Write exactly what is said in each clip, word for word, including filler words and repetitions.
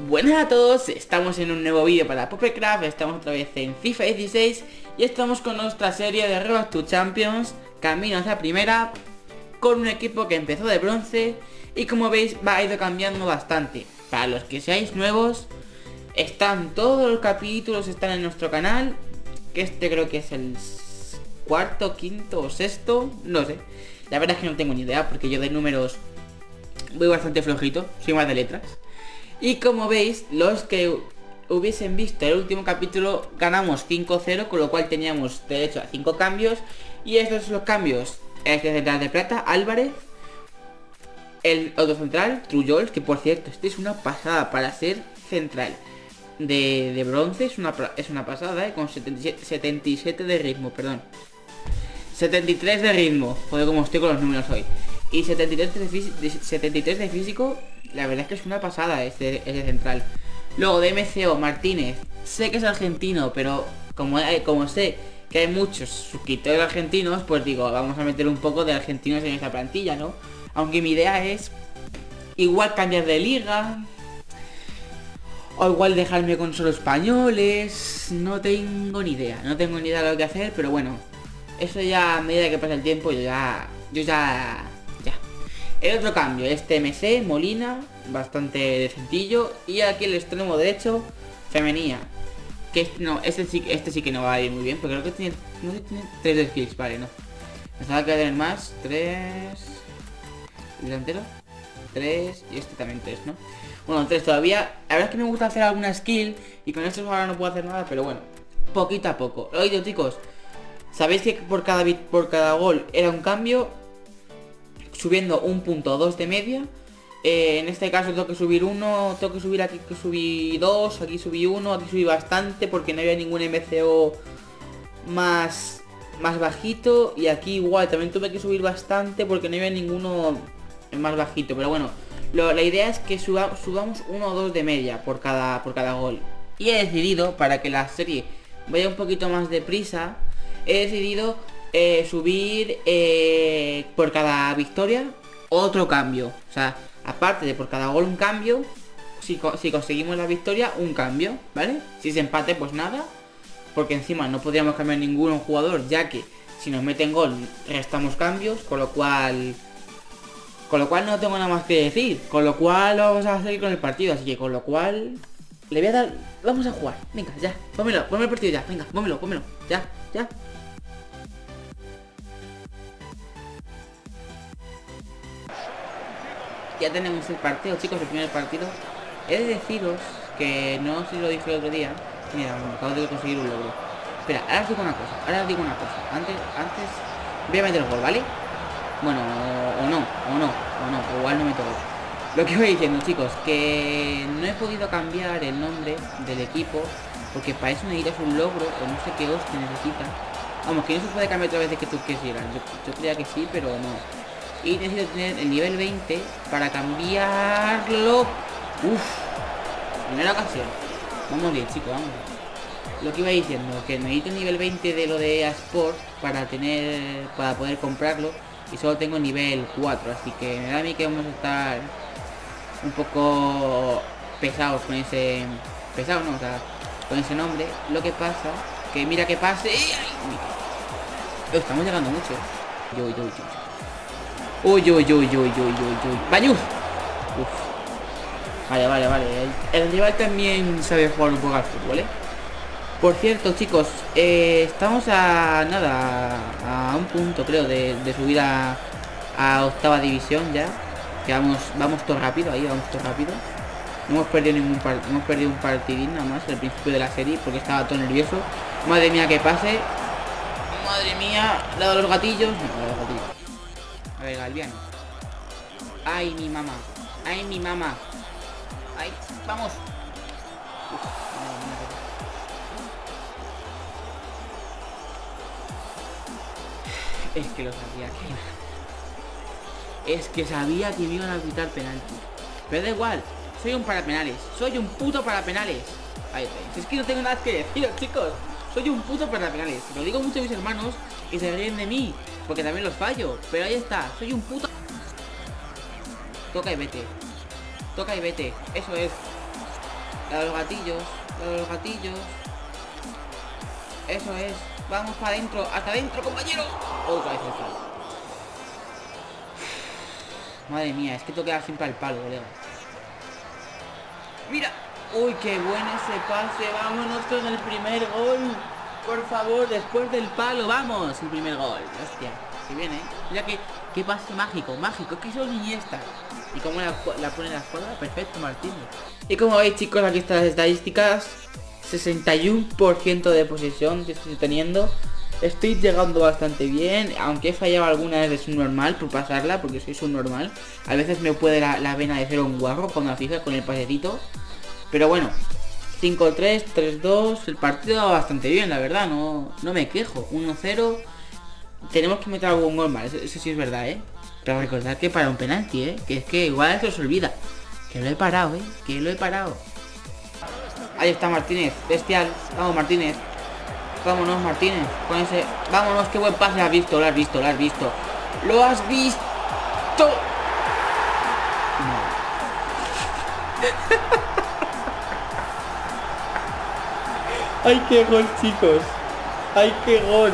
Buenas a todos, estamos en un nuevo vídeo para Popecraft, estamos otra vez en FIFA dieciséis y estamos con nuestra serie de Road to Champions, camino hacia primera, con un equipo que empezó de bronce y como veis va a ir cambiando bastante. Para los que seáis nuevos, están todos los capítulos, están en nuestro canal, que este creo que es el cuarto, quinto o sexto, no sé. La verdad es que no tengo ni idea porque yo de números voy bastante flojito, soy más de letras. Y como veis, los que hubiesen visto el último capítulo ganamos cinco cero, con lo cual teníamos derecho a cinco cambios. Y estos son los cambios: el central de plata, Álvarez, el otro central, Trujols, que por cierto, este es una pasada para ser central de, de bronce, es una, es una pasada, ¿eh? Con setenta y siete, setenta y siete de ritmo, perdón, setenta y tres de ritmo, joder como estoy con los números hoy, y setenta y tres de, de, setenta y tres de físico. La verdad es que es una pasada este, este central. Luego de M C O, Martínez, sé que es argentino, pero como, como sé que hay muchos suscriptores argentinos, pues digo, vamos a meter un poco de argentinos en esta plantilla, ¿no? Aunque mi idea es igual cambiar de liga, o igual dejarme con solo españoles. No tengo ni idea, no tengo ni idea de lo que hacer, pero bueno, eso ya a medida que pasa el tiempo yo ya, yo ya, ya. El otro cambio, este M C, Molina, bastante decentillo, y aquí el extremo derecho, Femenía, que este, no, este sí, este sí que no va a ir muy bien, porque creo que tiene, no sé, tiene tres de skills, vale, no. Pensaba que tener más, tres, delantero, tres, y este también tres, ¿no? Bueno, tres todavía. La verdad es que me gusta hacer alguna skill, y con esto ahora no puedo hacer nada, pero bueno, poquito a poco. Oye, chicos, ¿sabéis que por cada, por cada gol era un cambio? Subiendo un punto dos de media. eh, En este caso tengo que subir uno, tengo que subir aquí, que subí dos, aquí subí uno, aquí subí bastante porque no había ningún M C O más, más bajito. Y aquí igual también tuve que subir bastante porque no había ninguno más bajito. Pero bueno, lo, la idea es que suba, subamos uno o dos de media por cada, por cada gol. Y he decidido, para que la serie vaya un poquito más deprisa, he decidido Eh, subir eh, por cada victoria otro cambio. O sea, aparte de por cada gol un cambio, si, si conseguimos la victoria, un cambio, ¿vale? Si se empate, pues nada, porque encima no podríamos cambiar ningún jugador, ya que si nos meten gol restamos cambios, con lo cual con lo cual no tengo nada más que decir. Con lo cual vamos a seguir con el partido. Así que con lo cual le voy a dar, vamos a jugar. Venga, ya, pónmelo, ponme el partido ya. Venga, pónmelo, pónmelo, ya, ya. Ya tenemos el partido, chicos, el primer partido. He de deciros que no sé si lo dije el otro día. Mira, acabo de conseguir un logro. Espera, ahora os digo una cosa, ahora os digo una cosa. Antes, antes voy a meter el gol, ¿vale? Bueno, o, o no, o no, o no, igual no meto gol. Lo que voy diciendo, chicos, que no he podido cambiar el nombre del equipo porque para eso necesitas un logro o no sé qué hostia necesita. Vamos, que no se puede cambiar otra vez de que tú quisieras. Yo, yo creía que sí, pero no. Y necesito tener el nivel veinte para cambiarlo. Uff, primera ocasión. Vamos bien, chicos, vamos bien. Lo que iba diciendo, que necesito el nivel veinte de lo de Sport para tener, para poder comprarlo. Y solo tengo nivel cuatro, así que me da a mí que vamos a estar un poco pesados con ese... Pesados no, o sea, con ese nombre. Lo que pasa, que mira que pase. ¡Ay! Ay, estamos llegando mucho. Yo, yo, yo. Uy, uy, uy, uy, uy, uy, uy. ¡Bañuz! Uf. Vale, vale, vale. El, el rival también sabe jugar un poco al fútbol, ¿eh? Por cierto, chicos, eh, estamos a nada, a un punto creo de, de subir a, a octava división ya. Que vamos, vamos todo rápido, ahí vamos todo rápido. No hemos perdido ningún part, hemos perdido un partidín nada más al principio de la serie porque estaba todo nervioso. Madre mía, que pase. Madre mía, le he dado los gatillos. No, le he dado los gatillos. A ver, Galviano. Ay, mi mamá. Ay, mi mamá. Ay, vamos. Uf, es que lo sabía que... Es que sabía que me iban a quitar penalti. Pero da igual. Soy un parapenales. Soy un puto parapenales. Ahí está. Es que no tengo nada que decir, chicos. Soy un puto parapenales. Lo digo mucho a mis hermanos y se ríen de mí porque también los fallo. Pero ahí está. Soy un puto... Toca y vete. Toca y vete. Eso es. La de los gatillos. La de los gatillos. Eso es. Vamos para adentro. Hasta adentro, compañero. Otra vez el palo. Madre mía, es que toca siempre al palo, colega. Mira. Uy, qué bueno ese pase. Vámonos con el primer gol. Por favor, después del palo. Vamos, el primer gol. Hostia, que viene, ¿eh? Mira que, qué pase mágico, mágico. Es que son Iniesta. Y como la, la pone en la escuadra, perfecto, Martínez. Y como veis, chicos, aquí están las estadísticas. sesenta y uno por ciento de posesión que estoy teniendo. Estoy llegando bastante bien, aunque he fallado alguna vez de su normal por pasarla, porque soy su normal. A veces me puede la, la vena de ser un guarro cuando la fija con el pasecito. Pero bueno, cinco tres, tres dos, el partido va bastante bien, la verdad, no, no me quejo. uno cero, tenemos que meter algún gol más, eso, eso sí es verdad, ¿eh? Pero recordad que para un penalti, ¿eh? Que es que igual se os olvida. Que lo he parado, ¿eh? Que lo he parado. Ahí está Martínez, bestial. Vamos, Martínez. Vámonos, Martínez. Con ese... Vámonos, qué buen pase. Lo has visto, lo has visto, lo has visto. Lo has visto. No. ¡Ay, qué gol, chicos! ¡Ay, qué gol!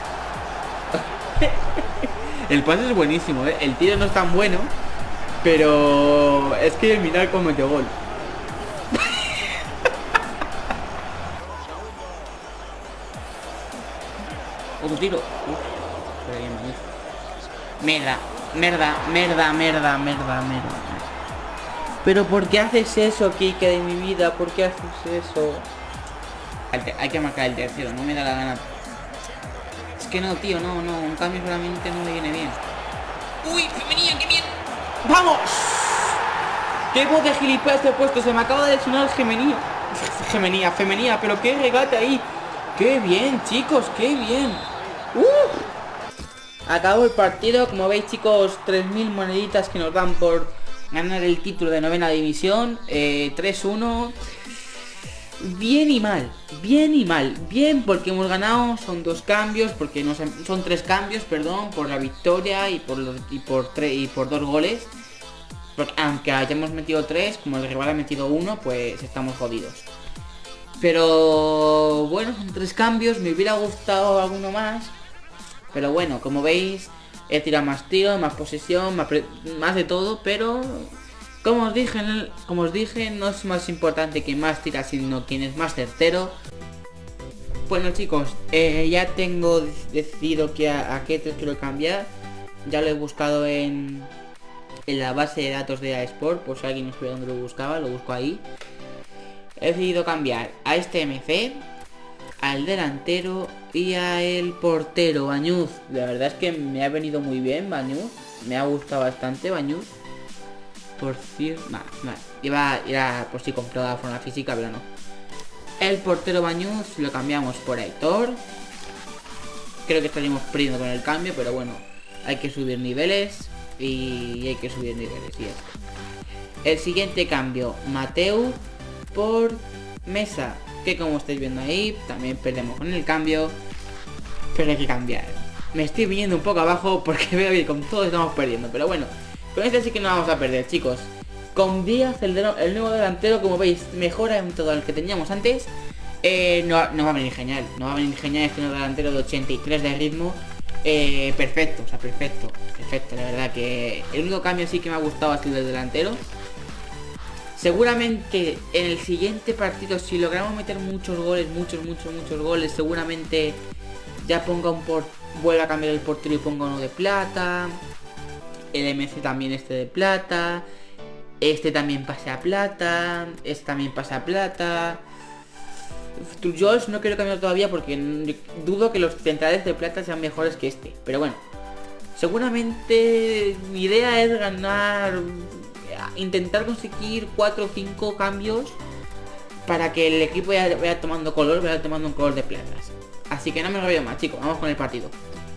El pase es buenísimo, ¿eh? El tiro no es tan bueno, pero es que mirad cómo metió gol. Otro tiro. Uf, pero bien, mierda, merda, merda, merda, merda, merda. Pero ¿por qué haces eso, Kike, de mi vida? ¿Por qué haces eso? Hay que marcar el tercero, no me da la gana. Es que no, tío, no, no, un cambio solamente no me viene bien. ¡Uy, femenía, qué bien! ¡Vamos! ¡Qué voz de gilipollas he puesto! Se me acaba de lesionar femenía. Femenía, femenía, pero qué regate ahí. ¡Qué bien, chicos! ¡Qué bien! ¡Uh! Acabó el partido, como veis, chicos, tres mil moneditas que nos dan por ganar el título de novena división. eh, tres uno. Bien y mal, bien y mal. Bien porque hemos ganado, son dos cambios, porque no son tres cambios, perdón, por la victoria y por los, y por tres y por dos goles. Porque aunque hayamos metido tres, como el rival ha metido uno, pues estamos jodidos. Pero bueno, son tres cambios, me hubiera gustado alguno más. Pero bueno, como veis, he tirado más tiros, más posesión, más, más de todo, pero... Como os dije, como os dije, no es más importante quien más tira, sino quien es más certero. Bueno, chicos, eh, ya tengo decidido que a, a qué tres quiero cambiar. Ya lo he buscado en, en la base de datos de eSport, por si alguien no sabía dónde lo buscaba, lo busco ahí. He decidido cambiar a este M C, al delantero y a el portero, Bañuz. La verdad es que me ha venido muy bien, Bañuz. Me ha gustado bastante, Bañuz. Por cierto, nah, nah, iba, iba por si comprobaba de forma física, pero no. El portero Bañuz lo cambiamos por Aitor. Creo que estaríamos perdiendo con el cambio, pero bueno, hay que subir niveles y hay que subir niveles y esto. El siguiente cambio, Mateu por Mesa, que como estáis viendo ahí, también perdemos con el cambio, pero hay que cambiar. Me estoy viniendo un poco abajo porque veo que con todo estamos perdiendo, pero bueno. Con este sí que no vamos a perder, chicos. Con Díaz, el, de, el nuevo delantero, como veis, mejora en todo el que teníamos antes. eh, no, no va a venir genial. No va a venir genial este nuevo delantero de ochenta y tres de ritmo. eh, Perfecto, o sea, perfecto. Perfecto, la verdad que el único cambio sí que me ha gustado ha sido el delantero. Seguramente en el siguiente partido, si logramos meter muchos goles, muchos, muchos, muchos goles, seguramente ya ponga un por... vuelva a cambiar el portero y ponga uno de plata. El M C también este de plata. Este también pasa a plata. Este también pasa a plata. Yo no quiero cambiar todavía porque dudo que los centrales de plata sean mejores que este. Pero bueno, seguramente mi idea es ganar, intentar conseguir cuatro o cinco cambios para que el equipo vaya, vaya tomando color, vaya tomando un color de platas. Así que no me lo veo más, chicos, vamos con el partido.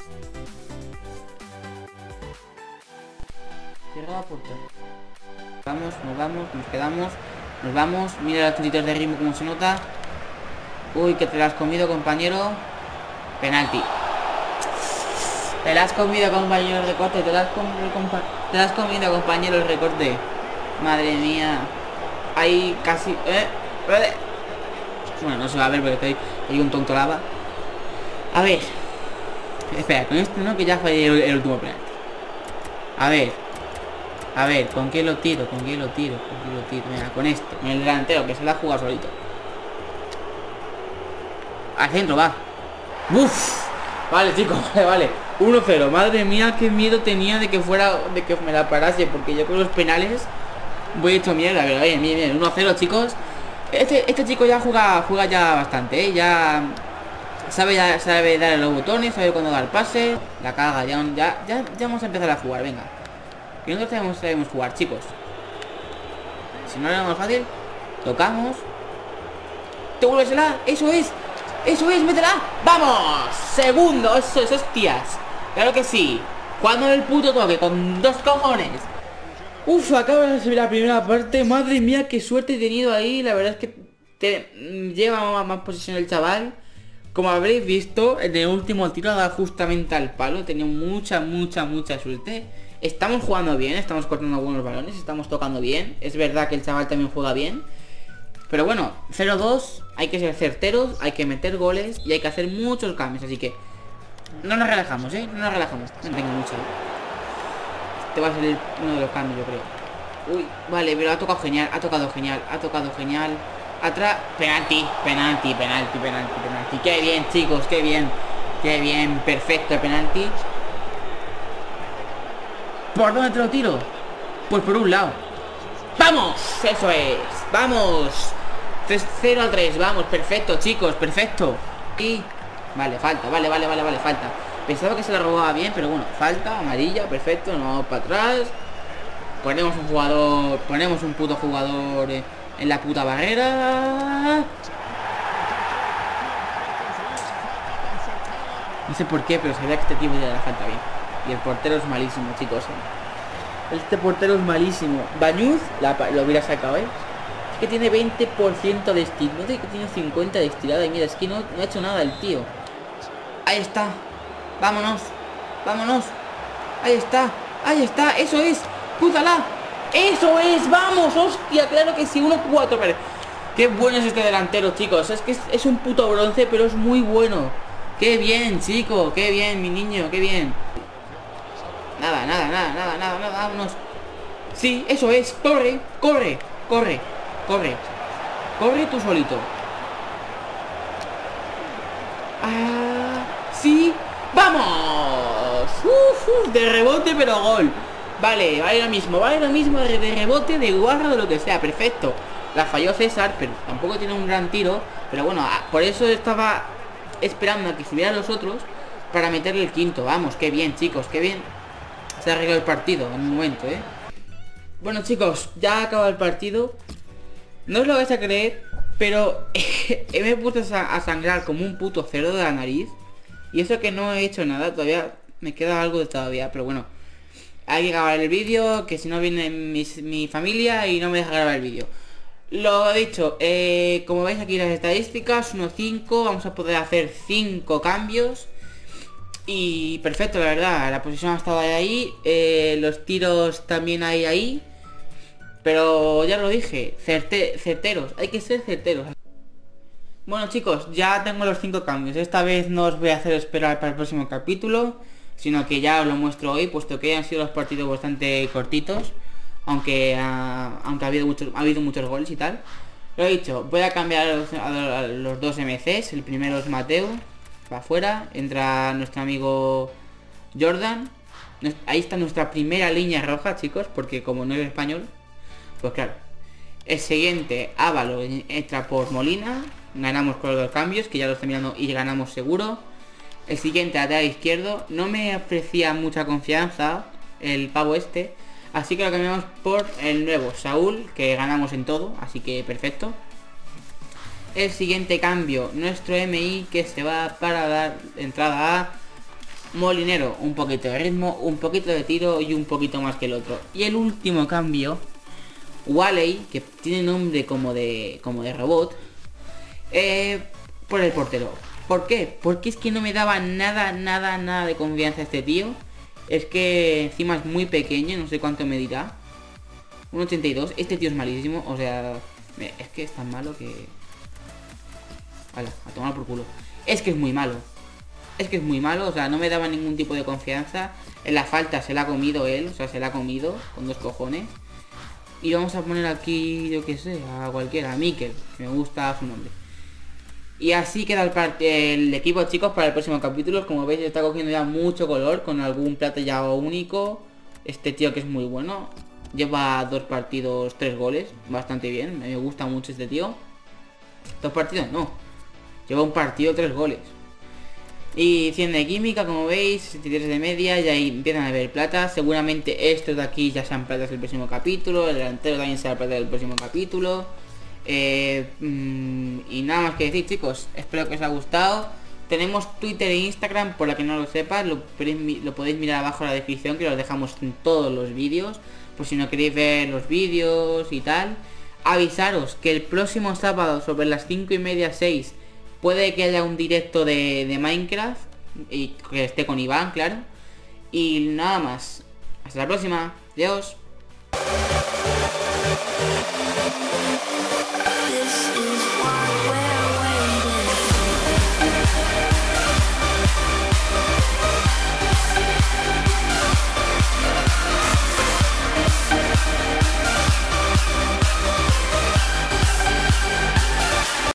Vamos, nos vamos, nos quedamos, nos vamos. Mira los puntitos de ritmo como se nota. Uy, que te la has comido, compañero. Penalti. Te la has comido, compañero, el recorte. Te la has comido, compa te la has comido, compañero, el recorte. Madre mía. Ahí casi... ¿eh? Bueno, no se va a ver porque estoy, hay un tonto lava. A ver. Espera, con esto no, que ya fue el, el último penalti. A ver. A ver, ¿con qué lo tiro? ¿Con qué lo tiro? ¿Con qué lo tiro? Mira, con este, con el delantero, que se la ha jugado solito. Al centro, va. Uf. Vale, chicos, vale, vale. uno cero. Madre mía, qué miedo tenía de que fuera, de que me la parase, porque yo con los penales voy hecho mierda, pero bien, bien, bien. uno cero, chicos. Este, este chico ya juega, juega ya bastante, ¿eh? Ya sabe, ya sabe dar los botones, sabe cuándo dar pase. La caga, ya, ya, ya, ya vamos a empezar a jugar, venga. Que nosotros sabemos, sabemos jugar, chicos. Si no lo hacemos fácil, tocamos. Te vuelvesela, eso es. Eso es, métela. ¡Vamos! Segundo, eso es, hostias. Claro que sí. Jugando el puto toque con dos cojones. Uf, acaba de subir la primera parte. Madre mía, qué suerte he tenido ahí. La verdad es que te, lleva más, más posición el chaval. Como habréis visto, en el último tiro ha dado justamente al palo. He tenido mucha, mucha, mucha suerte. Estamos jugando bien, estamos cortando buenos balones, estamos tocando bien. Es verdad que el chaval también juega bien. Pero bueno, cero dos, hay que ser certeros, hay que meter goles y hay que hacer muchos cambios. Así que no nos relajamos, ¿eh? No nos relajamos. No tengo mucho. Este va a ser el, uno de los cambios, yo creo. Uy, vale, pero ha tocado genial, ha tocado genial, ha tocado genial. Atrás, penalti, penalti, penalti, penalti, penalti. Qué bien, chicos, qué bien. Qué bien, perfecto el penalti. ¿Por dónde te lo tiro? Pues por un lado. ¡Vamos! Eso es. ¡Vamos! cero a tres, vamos, perfecto, chicos, perfecto. Y... Vale, falta, vale, vale, vale, vale, falta. Pensaba que se la robaba bien, pero bueno, falta, amarilla, perfecto, no para atrás. Ponemos un jugador, ponemos un puto jugador en la puta barrera. No sé por qué, pero sabía que este tipo ya la falta bien. Y el portero es malísimo, chicos. Este portero es malísimo. Bañuz la, lo hubiera sacado, ¿eh? Es que tiene veinte por ciento de estirada. No sé que tiene cincuenta de estirada. Y mira, es que no, no ha hecho nada el tío. Ahí está. Vámonos. Vámonos. Ahí está. Ahí está. Eso es. ¡Pútala! ¡Eso es! ¡Vamos! ¡Hostia! Claro que sí. uno cuatro. Qué bueno es este delantero, chicos. Es que es, es un puto bronce, pero es muy bueno. ¡Qué bien, chico! ¡Qué bien, mi niño! ¡Qué bien! Nada, nada, nada, nada, nada, nada, vámonos. Sí, eso es, corre, corre, corre, corre. Corre tú solito. Ah, sí, ¡vamos! Uf, uf, de rebote pero gol. Vale, vale lo mismo, vale lo mismo de, de rebote, de guarda, de lo que sea, perfecto. La falló César, pero tampoco tiene un gran tiro. Pero bueno, por eso estaba esperando a que subieran los otros para meterle el quinto. Vamos, qué bien, chicos, qué bien. Se ha arreglado el partido en un momento, ¿eh? Bueno, chicos, ya ha acabado el partido. No os lo vais a creer, pero me he puesto a sangrar como un puto cerdo de la nariz. Y eso que no he hecho nada, todavía me queda algo de todavía. Pero bueno, hay que grabar el vídeo, que si no viene mi, mi familia y no me deja grabar el vídeo. Lo he dicho, eh, como veis aquí las estadísticas, uno cinco, vamos a poder hacer cinco cambios. Y perfecto, la verdad, la posición ha estado ahí, eh, los tiros también hay ahí. Pero ya lo dije, certe certeros, hay que ser certeros. Bueno, chicos, ya tengo los cinco cambios. Esta vez no os voy a hacer esperar para el próximo capítulo, sino que ya os lo muestro hoy, puesto que han sido los partidos bastante cortitos. Aunque, uh, aunque ha, habido muchos, ha habido muchos goles y tal. Lo he dicho, voy a cambiar a los, a los dos M Cs. El primero es Mateo, va afuera, entra nuestro amigo Jordan. Ahí está nuestra primera línea roja, chicos, porque como no es español, pues claro. El siguiente, Ávalo, entra por Molina. Ganamos con los dos cambios, que ya los estoy mirando y ganamos seguro. El siguiente, lateral izquierdo, no me ofrecía mucha confianza el pavo este, así que lo cambiamos por el nuevo Saúl, que ganamos en todo, así que perfecto. El siguiente cambio, nuestro M I, que se va para dar entrada a Molinero. Un poquito de ritmo, un poquito de tiro y un poquito más que el otro. Y el último cambio, Wally, que tiene nombre como de como de robot, eh, por el portero. ¿Por qué? Porque es que no me daba nada, nada, nada de confianza este tío. Es que encima es muy pequeño, no sé cuánto me dirá. uno ochenta y dos, este tío es malísimo, o sea, Me- Es que es tan malo que... Vale, a tomar por culo. Es que es muy malo. Es que es muy malo, o sea, no me daba ningún tipo de confianza. En la falta se la ha comido él, o sea, se la ha comido con dos cojones. Y vamos a poner aquí, yo que sé, a cualquiera, a Mikel, que me gusta su nombre. Y así queda el, part- el equipo, chicos, para el próximo capítulo. Como veis, está cogiendo ya mucho color, con algún plato ya único. Este tío que es muy bueno. Lleva dos partidos, tres goles, bastante bien. Me gusta mucho este tío. Dos partidos, no. Lleva un partido, tres goles. Y cien de química, como veis, sesenta y tres de media, ya ahí empiezan a ver plata. Seguramente estos de aquí ya sean platas del próximo capítulo. El delantero también será plata del próximo capítulo. Eh, mm, y nada más que decir, chicos. Espero que os haya gustado. Tenemos Twitter e Instagram, por la que no lo sepas, lo, podéis- lo podéis mirar abajo en la descripción, que los dejamos en todos los vídeos. Por si no queréis ver los vídeos y tal. Avisaros que el próximo sábado sobre las cinco y media, seis, puede que haya un directo de, de Minecraft y que esté con Iván, claro. Y nada más. Hasta la próxima. Adiós.